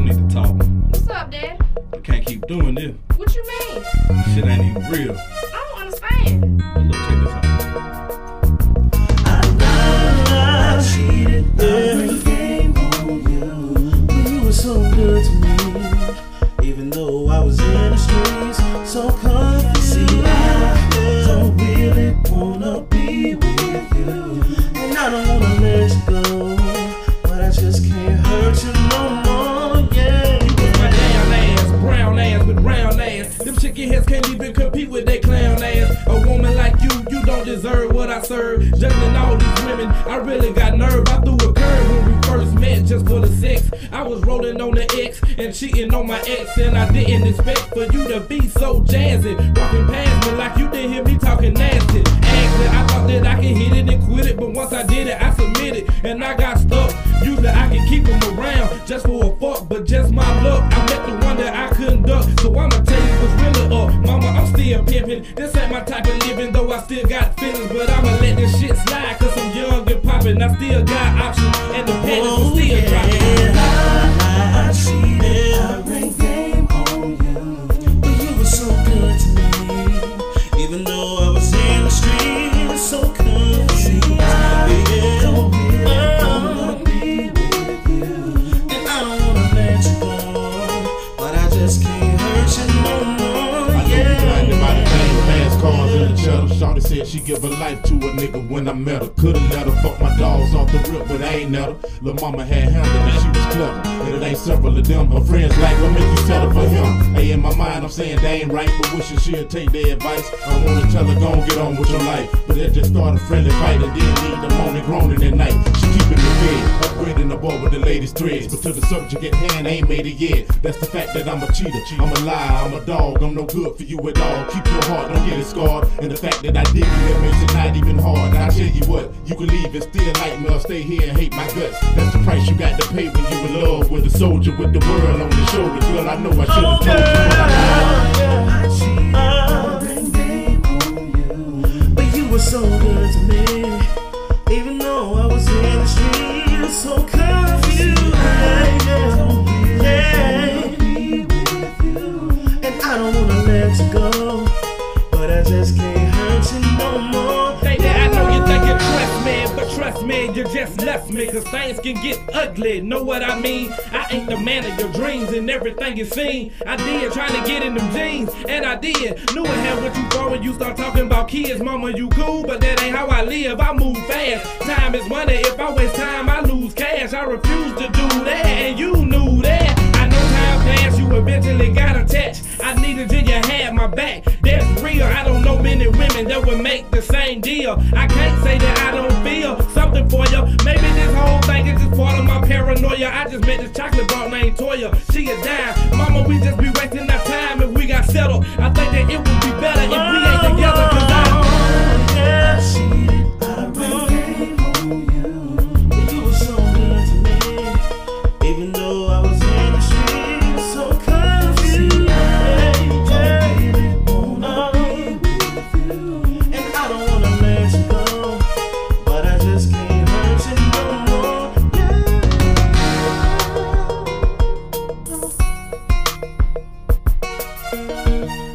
we need to talk. What's up, Dad? You can't keep doing this. What you mean? This shit ain't even real. I don't understand. But look, check this out. I cheated every game on you. You were so good to me, even though I was in the streets, so confused. See, I don't really wanna be with you, and I don't wanna let you go, but I just can't hurt you no more. Yeah, You was my damn ass, brown ass with round ass. Them chicken heads can't even compete with they clown ass. A woman like you don't deserve what I serve. Judging all these women, I really got nerve. I threw a curve when we first met just for the sex. I was rolling on the X and cheating on my ex, and I didn't expect for you to be so jazzy. Walking past me like you didn't hear me talking nasty. Actually, I thought that I could hit it and quit it, but once I did it, I submitted and I got stuck. Usually I can keep them around just for a fuck, but just my luck, I met the one that I couldn't duck. So I'ma tell you what's really up, mama, I'm still pimping. This ain't my type of living, though I still got feelings, but I'ma let this shit slide, cause I'm young and poppin'. I still got options, and the panties are still dropping. I cheated, I ran game on you, but you were so good to me, even though I was in the streets, so confused. Yeah, don't really wanna be with you, and I don't wanna let you go, but I just can't hurt you no more. Yeah. Fast cars in the cheddar. Shawty said she give her life to a nigga when I met her. Could've let her fuck my dogs off the rip, but I ain't met her. Lil' mama had handled and she was clever, and it ain't several of them. Her friends like, what make you settle for him? Hey, in my mind I'm saying they ain't right, but wishing she'll take their advice. I wanna tell her, gon' get on with your life, but it just started a friendly fight, and then leave the moaning, groaning at night. She keeping me fed, upgrading the boy with the latest threads, but to the subject at hand, I ain't made it yet. That's the fact that I'm a cheater, I'm a liar, I'm a dog, I'm no good for you at all. Keep your heart, don't get it scarred, and the fact that I did it, that makes it not even hard. I tell you what, you can leave and still like me, or stay here and hate my guts. That's the price you got to pay when you in love with a soldier with the world on your shoulder. Girl, I know I should've told you. I cheated, I ran game on you, but you were so good to me, even though I was in the streets, so confused. Yeah, and I don't wanna let you go, but I just can't hurt you no more. Baby, I know you think you trust me, but trust me, you just left me, cause things can get ugly, know what I mean? I ain't the man of your dreams and everything you seen. I did, trying to get in them jeans, and I did. Knew it had what you for when you start talking about kids. Mama, you cool, but that ain't how I live. I move fast, time is money. If I waste time, I lose cash. I refuse to do that, and you knew that. I know time passed, you eventually got attached. I needed you, you had my back. That's real, I don't know many women that would make the same deal. I can't say that I don't feel something for you. Maybe this whole thing is just part of my paranoia. I just met this chocolate bar named Toya. She a dime, mama, we just be wasting our time if we got settled. I think that it would be better if we ain't together, cause I ran game on you, but you were so good to me, even though I was in the streets, so confused. And I don't wanna let you go, but I just can't hurt you no more. Yeah.